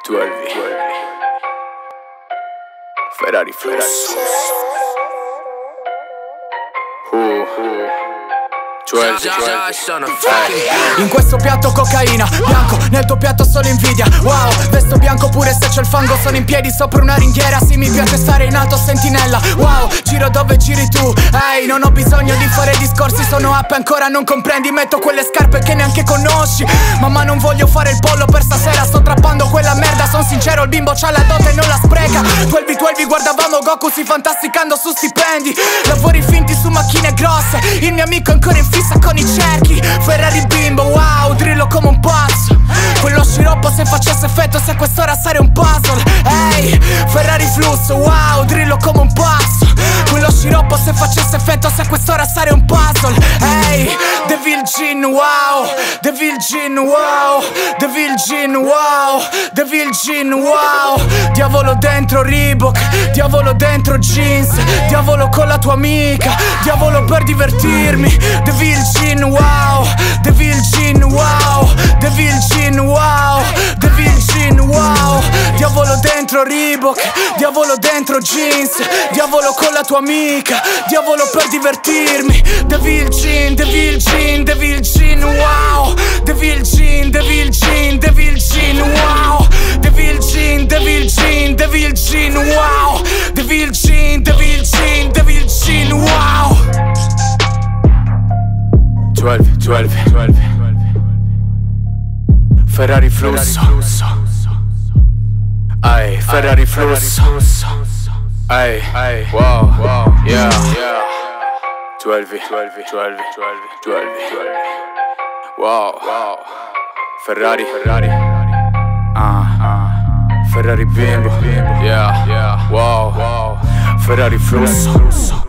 12 Ferrari Flusso. In questo piatto cocaina, bianco, nel tuo piatto solo invidia. Wow, vesto bianco pure se c'è il fango. Sono in piedi sopra una ringhiera, sì mi piace stare in alto sentinella. Wow, giro dove giri tu. Ehi, non ho bisogno di fare discorsi, sono up e ancora non comprendi. Metto quelle scarpe che neanche conosci. Mamma non voglio fare il pollo per stasera, sto trappando quella merda. Son sincero, il bimbo c'ha la dote e non la spreca. 12 guardavamo Goku si fantasticando su stipendi. Lavori finti su macchine grosse, il mio amico è ancora in fissa con i cerchi. Ferrari bimbo, wow, drillo come un pazzo. Quello sciroppo se facesse effetto, se a quest'ora sarei un puzzle. Ehi, Ferrari Flusso, wow, drillo come un pazzo. Quello sciroppo se facesse effetto, se a quest'ora sarei un puzzle. Ehi, Devil Gin, wow, Devil Gin, wow, Devil Gin, wow, Devil Gin, wow. Diavolo dentro Reebok, diavolo dentro jeans, diavolo con la tua amica, diavolo per divertirmi. Devil Gin, wow, Devil Gin, wow, Devil Gin, wow, Devil Gin, wow. Diavolo dentro Reebok, diavolo dentro jeans, diavolo con la tua amica, diavolo per divertirmi. Devil Gin, Devil Gin, Devil Gin, wow, Devil Gin, Devil Gin, Devil Gin, wow, Devil Gin, Devil Gin, Devil Gin, wow, Devil Gin, Devil Gin, Devil Gin, wow. 12 Ferrari Flusso. Ay, Ferrari Flusso. Ay, wow, yeah. 12 Wow, Ferrari Ferrari bimbo, yeah, wow, Ferrari Flusso.